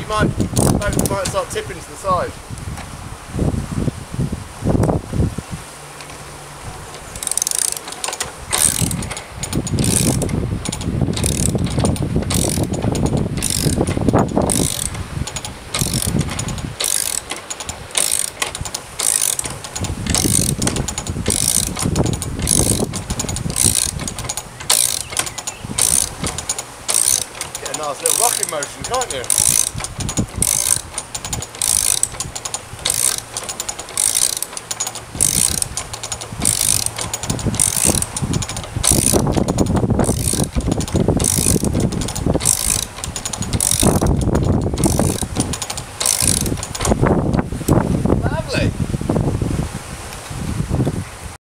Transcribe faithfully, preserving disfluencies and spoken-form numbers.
might, might, might start tipping to the side. Nice little rocking motion, can't you?